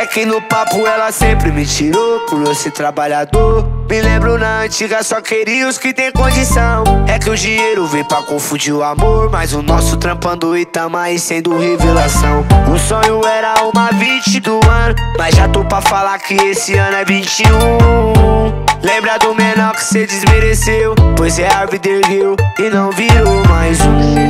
que no papo ela sempre me tirou por eu ser trabalhador. Me lembro na antiga só queria os que tem condição. É que o dinheiro veio pra confundir o amor, mas o nosso trampando e tamo aí sendo revelação. O sonho era uma 20 do ano, mas já tô pra falar que esse ano é 21. Lembra do menor que cê desmereceu, pois é a vida ergueu e não virou mais um.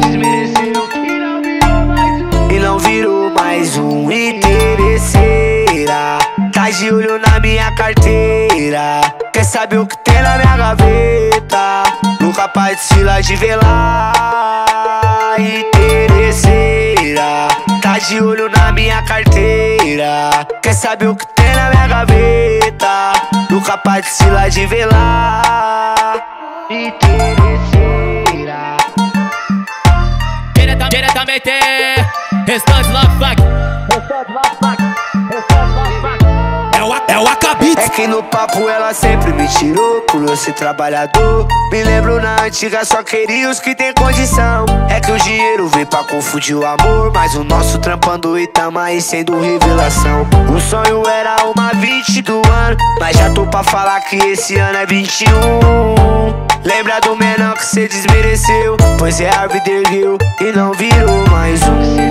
E não virou mais um interesseira. Tá de olho na minha carteira, quer saber o que tem na minha gaveta. Nunca participa de velar. Interesseira, tá de olho na minha carteira, quer saber o que tem na minha gaveta. Nunca participa de velar. Interesseira. Diretamente, restante Love Funk. É o Acabits. É que no papo ela sempre me tirou por eu ser trabalhador. Me lembro na antiga só queria os que tem condição. É que o dinheiro veio pra confundir o amor, mas o nosso trampando e tamo aí sendo revelação. O sonho era uma 20 do ano, mas já tô pra falar que esse ano é 21. Lembra do menor que cê desmereceu, pois é a vida ergueu e não virou mais um.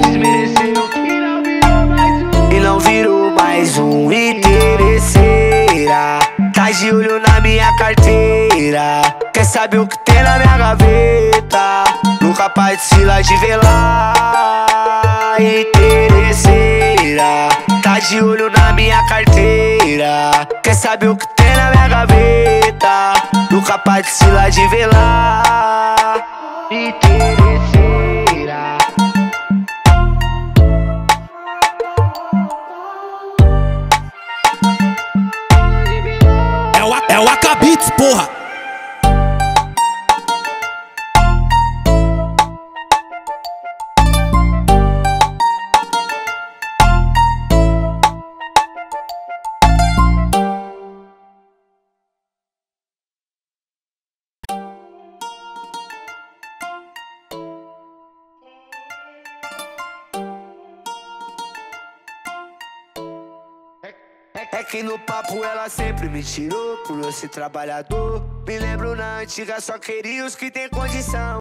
E não virou mais um. Interesseira, tá de olho na minha carteira, quer saber o que tem na minha gaveta. Nunca participa de velar. Interesseira, tá de olho na minha carteira, quer saber o que tem na minha gaveta. Nunca participa de velar. Interesseira. É o Acabits, porra. É que no papo ela sempre me tirou por eu ser trabalhador. Me lembro na antiga só queria os que tem condição.